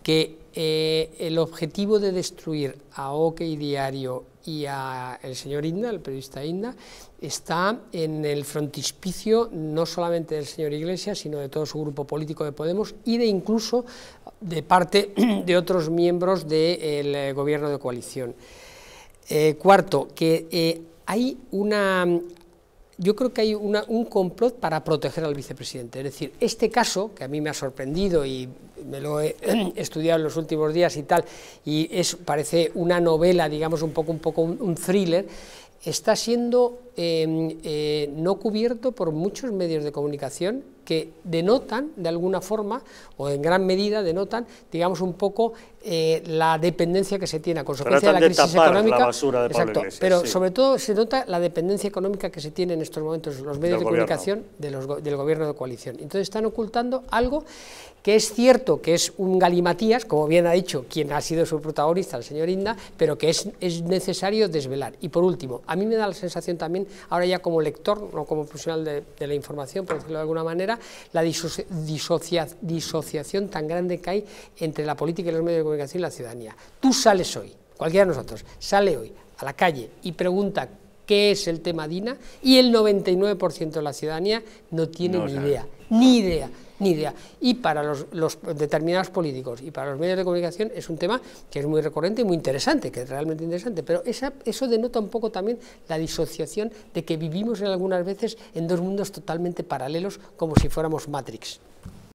que el objetivo de destruir a OK Diario y a el señor Inda, el periodista Inda, está en el frontispicio no solamente del señor Iglesias, sino de todo su grupo político de Podemos y de incluso de parte de otros miembros del gobierno de coalición. Cuarto, que hay yo creo que hay un complot para proteger al vicepresidente. Es decir, este caso, que a mí me ha sorprendido y me lo he estudiado en los últimos días y tal, y parece una novela, digamos, un poco un thriller, está siendo no cubierto por muchos medios de comunicación que denotan, de alguna forma, o en gran medida denotan, digamos, un poco la dependencia que se tiene a consecuencia de la crisis económica. La basura de Pablo Iglesias, pero sí. Sobre todo se nota la dependencia económica que se tiene en estos momentos los medios de comunicación del gobierno de coalición. Entonces están ocultando algo que es cierto que es un galimatías, como bien ha dicho quien ha sido su protagonista, el señor Inda, pero que es necesario desvelar. Y por último, a mí me da la sensación también, ahora ya como lector, no como profesional de la información, por decirlo de alguna manera, la disociación tan grande que hay entre la política y los medios de comunicación y la ciudadanía. Tú sales hoy, cualquiera de nosotros, sale hoy a la calle y pregunta qué es el tema DINA y el 99% de la ciudadanía no tiene ni idea. Y para los determinados políticos y para los medios de comunicación es un tema que es muy recurrente y muy interesante, que es realmente interesante, pero eso denota un poco también la disociación de que vivimos algunas veces en dos mundos totalmente paralelos, como si fuéramos Matrix.